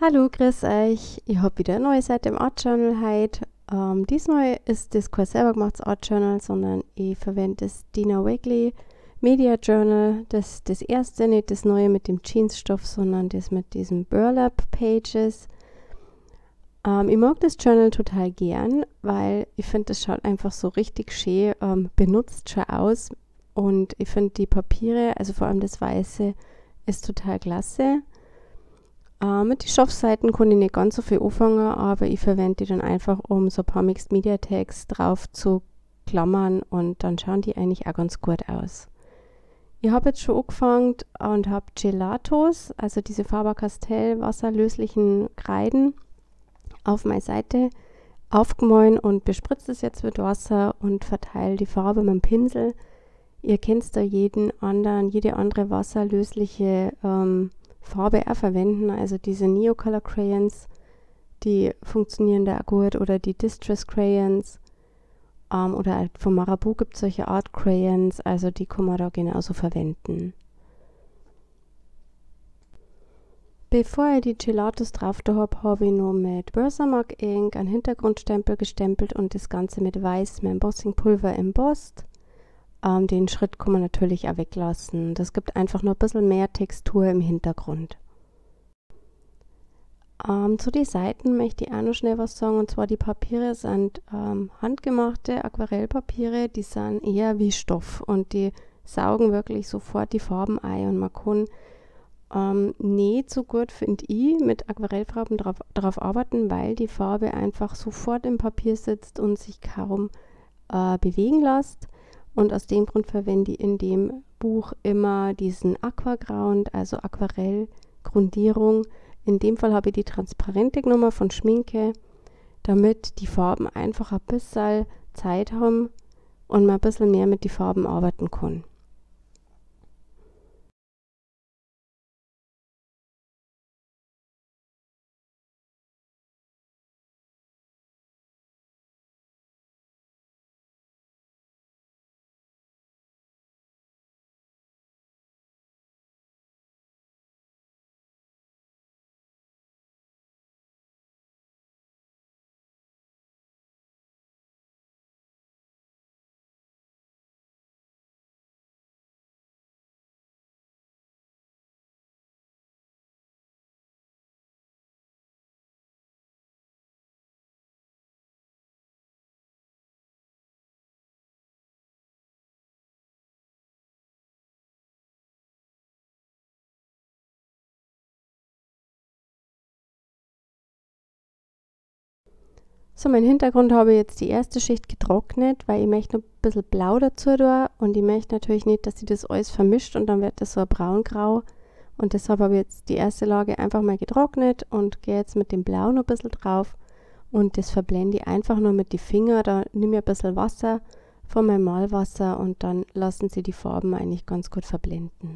Hallo, grüß euch. Ich habe wieder eine neue Seite im Art Journal heute. Diesmal ist das kein selber gemachtes Art Journal, sondern ich verwende das Dina Wakley Media Journal. Das erste, nicht das neue mit dem Jeansstoff, sondern das mit diesen Burlap Pages. Ich mag das Journal total gern, weil ich finde, das schaut einfach so richtig schön benutzt schon aus. Und ich finde die Papiere, also vor allem das Weiße, ist total klasse. Mit den Stoffseiten kann ich nicht ganz so viel anfangen, aber ich verwende die dann einfach, um so ein paar Mixed Media Tags drauf zu klammern und dann schauen die eigentlich auch ganz gut aus. Ich habe jetzt schon angefangen und habe Gelatos, also diese Faber-Castell wasserlöslichen Kreiden, auf meine Seite aufgemahlen und bespritze es jetzt mit Wasser und verteile die Farbe mit dem Pinsel. Ihr kennt da jede andere wasserlösliche Farbe auch verwenden, also diese Neocolor Crayons, die funktionieren da auch gut, oder die Distress Crayons, oder halt von Marabu gibt es solche Art Crayons, also die kann man da genauso verwenden. Bevor ich die Gelatos drauf da habe ich noch mit Versamark Ink einen Hintergrundstempel gestempelt und das Ganze mit weißem Embossingpulver embossed. Den Schritt kann man natürlich auch weglassen. Das gibt einfach nur ein bisschen mehr Textur im Hintergrund. Zu den Seiten möchte ich auch noch schnell was sagen, und zwar die Papiere sind handgemachte Aquarellpapiere, die sind eher wie Stoff und die saugen wirklich sofort die Farben ein und man kann nicht so gut, finde ich, mit Aquarellfarben drauf arbeiten, weil die Farbe einfach sofort im Papier sitzt und sich kaum bewegen lässt. Und aus dem Grund verwende ich in dem Buch immer diesen Aquaground, also Aquarellgrundierung. In dem Fall habe ich die transparente genommen von Schminke, damit die Farben einfach ein bisschen Zeit haben und man ein bisschen mehr mit den Farben arbeiten kann. So, mein Hintergrund habe ich jetzt die erste Schicht getrocknet, weil ich möchte noch ein bisschen blau dazu tun und ich möchte natürlich nicht, dass sich das alles vermischt und dann wird das so ein braungrau. Und deshalb habe ich jetzt die erste Lage einfach mal getrocknet und gehe jetzt mit dem Blau noch ein bisschen drauf und das verblende ich einfach nur mit den Fingern. Da nehme ich ein bisschen Wasser von meinem Malwasser und dann lassen sie die Farben eigentlich ganz gut verblenden.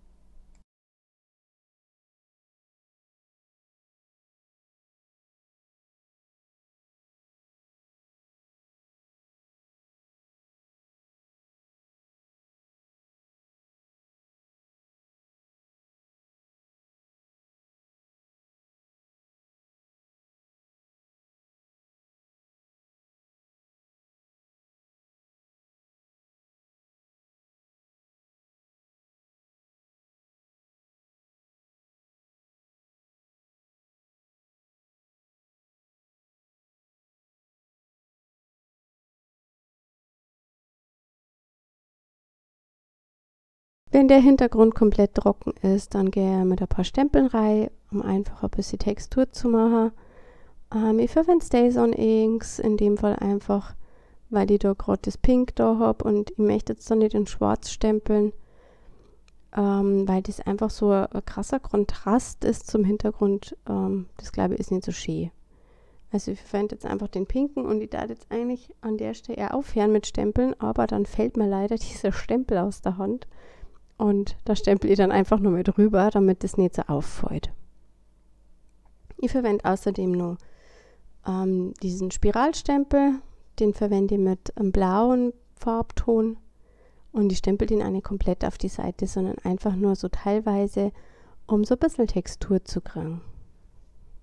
Wenn der Hintergrund komplett trocken ist, dann gehe ich mit ein paar Stempeln rein, um einfach ein bisschen Textur zu machen. Ich verwende Stays-on Inks, in dem Fall einfach, weil ich da gerade das Pink da habe und ich möchte jetzt da nicht in Schwarz stempeln, weil das einfach so ein krasser Kontrast ist zum Hintergrund. Das glaube ich ist nicht so schön. Also ich verwende jetzt einfach den Pinken und ich darf jetzt eigentlich an der Stelle eher aufhören mit Stempeln, aber dann fällt mir leider dieser Stempel aus der Hand und da stempel ich dann einfach nur mit drüber, damit das nicht so auffällt. Ich verwende außerdem noch diesen Spiralstempel, den verwende ich mit einem blauen Farbton und ich stempel den auch nicht komplett auf die Seite, sondern einfach nur so teilweise, um so ein bisschen Textur zu kriegen.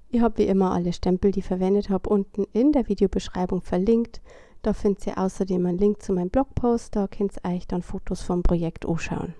Ich habe wie immer alle Stempel, die ich verwendet habe, unten in der Videobeschreibung verlinkt. Da findet ihr außerdem einen Link zu meinem Blogpost, da könnt ihr euch dann Fotos vom Projekt anschauen.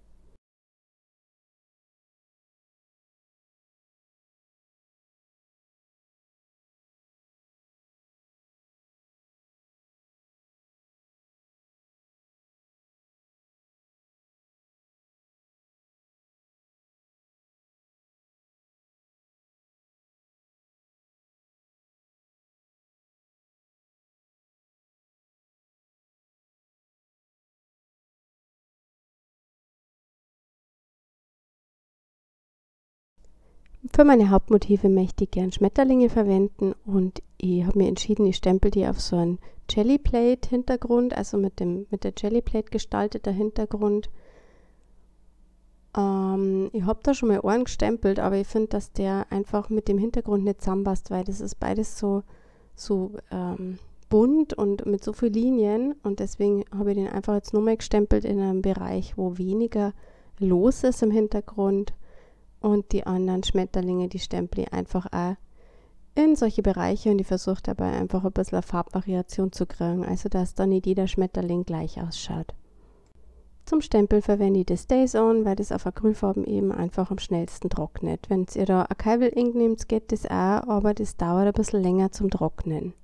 Für meine Hauptmotive möchte ich gern Schmetterlinge verwenden und ich habe mir entschieden, ich stempel die auf so einen Jellyplate-Hintergrund, also mit der Jellyplate gestalteter Hintergrund. Ich habe da schon mal einen gestempelt, aber ich finde, dass der einfach mit dem Hintergrund nicht zusammenpasst, weil das ist beides so bunt und mit so vielen Linien und deswegen habe ich den einfach jetzt nur mal gestempelt in einem Bereich, wo weniger los ist im Hintergrund. Und die anderen Schmetterlinge, die stemple ich einfach auch in solche Bereiche und ich versuche dabei einfach ein bisschen eine Farbvariation zu kriegen, also dass dann nicht jeder Schmetterling gleich ausschaut. Zum Stempeln verwende ich das Stays On, weil das auf Acrylfarben eben einfach am schnellsten trocknet. Wenn ihr da Archival Ink nehmt, geht das auch, aber das dauert ein bisschen länger zum Trocknen.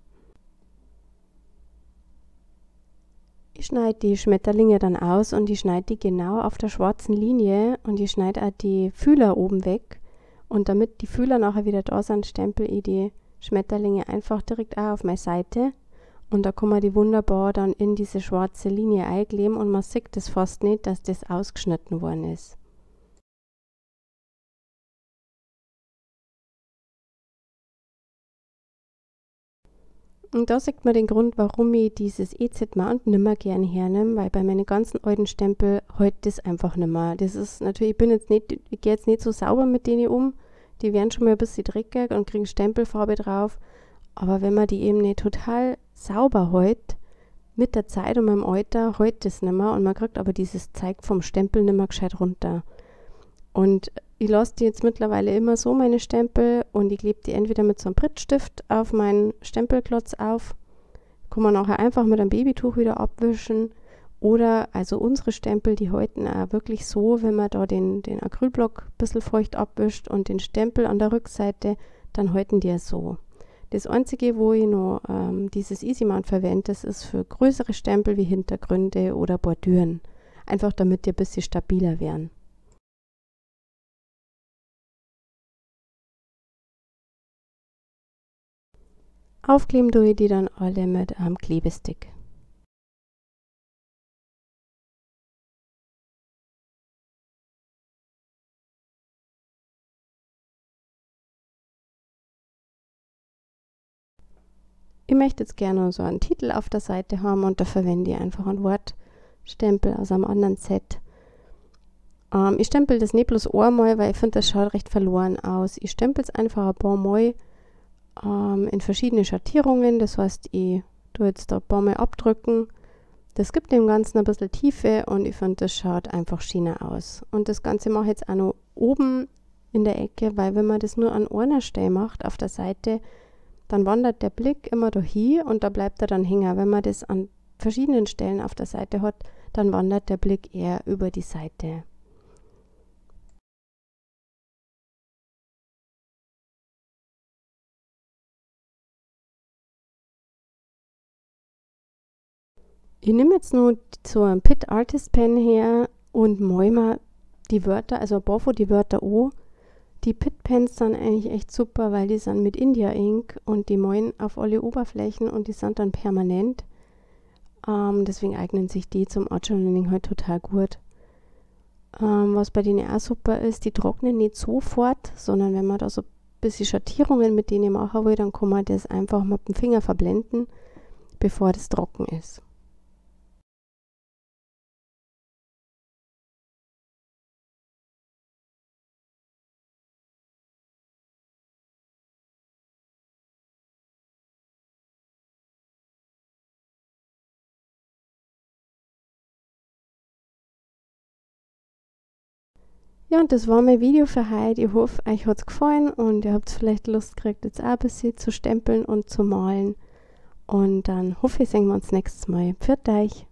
Ich schneide die Schmetterlinge dann aus und ich schneide die genau auf der schwarzen Linie und ich schneide auch die Fühler oben weg. Und damit die Fühler nachher wieder da sind, stempel ich die Schmetterlinge einfach direkt auch auf meine Seite. Und da kann man die wunderbar dann in diese schwarze Linie einkleben und man sieht das fast nicht, dass das ausgeschnitten worden ist. Und da sieht man den Grund, warum ich dieses EZ-Mount nimmer gerne hernehme, weil bei meinen ganzen alten Stempel halt das einfach nimmer. Das ist natürlich, ich gehe jetzt nicht so sauber mit denen um. Die werden schon mal ein bisschen dreckig und kriegen Stempelfarbe drauf. Aber wenn man die eben nicht total sauber hält, mit der Zeit und meinem Alter hält das nimmer und man kriegt aber dieses Zeug vom Stempel nimmer gescheit runter. Und ich lasse die jetzt mittlerweile immer so, meine Stempel, und ich klebe die entweder mit so einem Prittstift auf meinen Stempelklotz auf, kann man nachher einfach mit einem Babytuch wieder abwischen. Oder, also unsere Stempel, die halten auch wirklich so, wenn man da den Acrylblock ein bisschen feucht abwischt und den Stempel an der Rückseite, dann halten die ja so. Das Einzige, wo ich noch dieses Easy Mount verwende, das ist für größere Stempel wie Hintergründe oder Bordüren. Einfach damit die ein bisschen stabiler werden. Aufkleben tue ich die dann alle mit einem Klebestick. Ich möchte jetzt gerne so einen Titel auf der Seite haben und da verwende ich einfach einen Wortstempel aus einem anderen Set. Ich stempel das nicht bloß einmal, weil ich finde, das schaut recht verloren aus. Ich stempel es einfach ein paar Mal in verschiedene Schattierungen. Das heißt, ich tue jetzt da ein paar Mal abdrücken. Das gibt dem Ganzen ein bisschen Tiefe und ich finde, das schaut einfach schöner aus. Und das Ganze mache ich jetzt auch noch oben in der Ecke, weil wenn man das nur an einer Stelle macht, auf der Seite, dann wandert der Blick immer dahin und da bleibt er dann hängen. Wenn man das an verschiedenen Stellen auf der Seite hat, dann wandert der Blick eher über die Seite. Ich nehme jetzt nur so einen Pitt Artist Pen her und mal mir die Wörter, also ein paar von die Wörter an. Die Pitt Pens sind eigentlich echt super, weil die sind mit India Ink und die malen auf alle Oberflächen und die sind dann permanent. Deswegen eignen sich die zum Art-Journaling halt total gut. Was bei denen auch super ist, die trocknen nicht sofort, sondern wenn man da so ein bisschen Schattierungen mit denen machen will, dann kann man das einfach mit dem Finger verblenden, bevor das trocken ist. Ja, und das war mein Video für heute. Ich hoffe, euch hat es gefallen und ihr habt vielleicht Lust gekriegt, jetzt auch ein bisschen zu stempeln und zu malen. Und dann hoffe ich, sehen wir uns nächstes Mal. Pfiat euch!